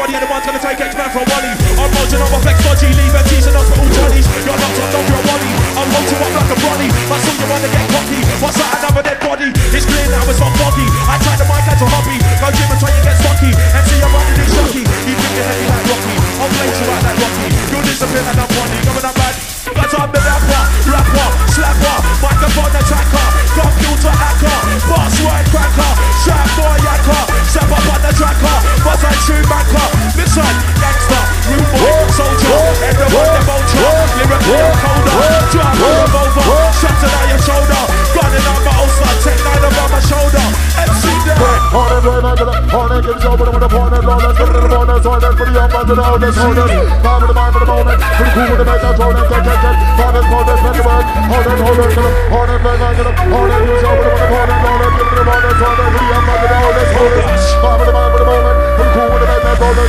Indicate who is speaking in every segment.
Speaker 1: body and the one's gonna take X-Man from Wally. I'm rolling on my flex dodgy, leaving teasing hospital Johnnies. You're not on top, you're a Wally. I'm rolling up like a Ronnie. I saw you wanna get cocky. What's that, another dead body? It's clear now, it's not foggy. I tried the mic as a hobby. Go gym and try to get stocky. And see I'm running this shocky. You think you're heavy like Rocky. I'll place you out like Rocky. You'll disappear like I'm Bonnie. Coming up bad. But I'm the rapper, slapper, microphone attacker, computer hacker, password cracker, sharp boy yacker, step up on the tracker, but I shoot banker, listen, gangster, rude boy, soldier, and the one the vulture, lyrical colder, drive on the revolver, shutting on your shoulder, gunning on my ulcer, take 9 over my shoulder, MC there. Hornet gives over with the hornet, let's get rid of the hornet, hornet for the young man to the oldest hornet, time of the mind for the moment, for the cool with the mega hornet, hornet, hornet, make it work, hornet, hornet, hornet, hornet, use over the hornet, hornet, give it the hornet, hornet, for the young man to the oldest hornet, time of the mind for the moment, for the cool with the mega hornet,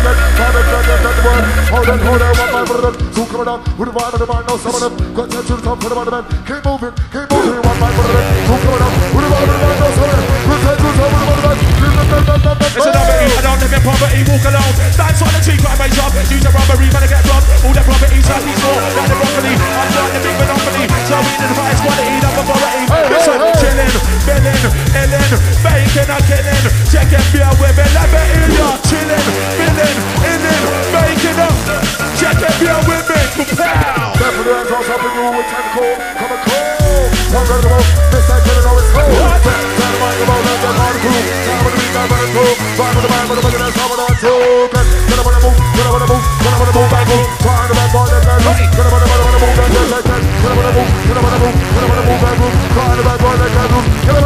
Speaker 1: hornet, hornet, one mind for the two coming up, with the vibe of the mind, no some of them, got to the top for the bottom, keep moving, one mind for the two coming up, with the vibe of the mind, no some of them, got to the top for the bottom. It's another E, I don't live in poverty, walk alone. Dance on the cheek, I make up. Use a robbery, man, I get robbed. All the properties, like these more, like the broccoli. I'm not the big monopoly, so we need the highest quality, number quality. Listen, chillin', billing, illin', baking, I'm killing. Checking beer with it, let me hear ya. Chillin', billing, illin', baking up. Checking beer with me, pow. Definitely, that's all something new with 10 cool. Come and cool. One round the most, this time, I know it's cool. Turn the mic about, let them on the crew. Time of the week, I'm better cool. Time of the man, but I'm looking at some of that too. Gonna wanna move, gonna wanna move, gonna wanna move, back move. Trying to back on that man, gonna wanna move, that man, gonna wanna move, gonna wanna move, gonna wanna move, back move. Trying to back on that man, gonna